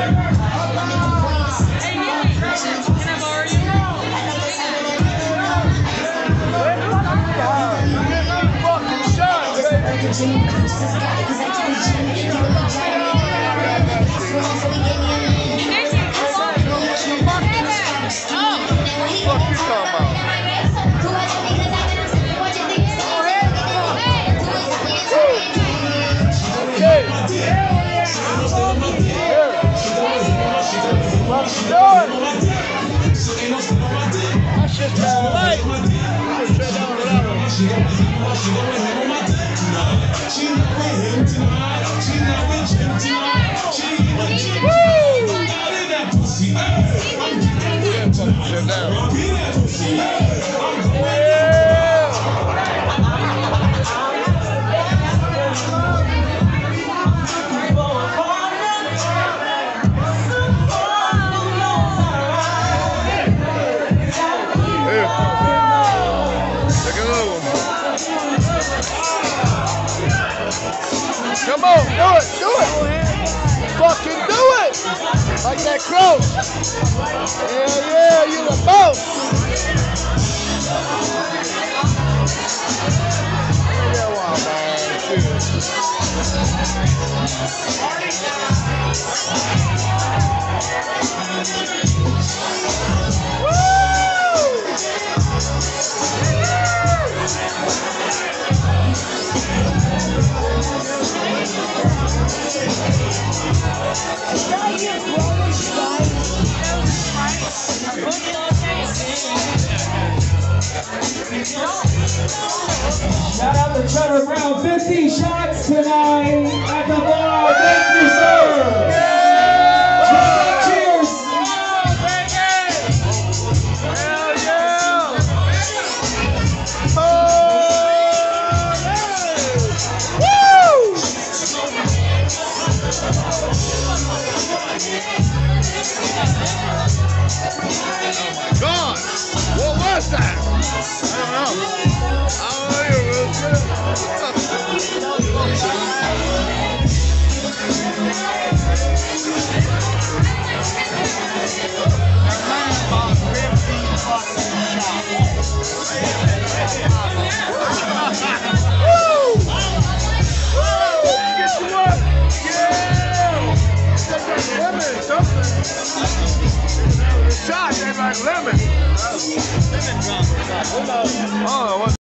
Come on, do it, do it. Fucking do it. Like that crow. Hell yeah, you the boss. Yeah, wow, man. Shout out to Trevor Brown, 15 shots tonight at the bar. Thank you, sir. Cheers. Hell yeah. Woo! God, what was that? I don't know. Shot, they like lemon. Lemon drop. Oh,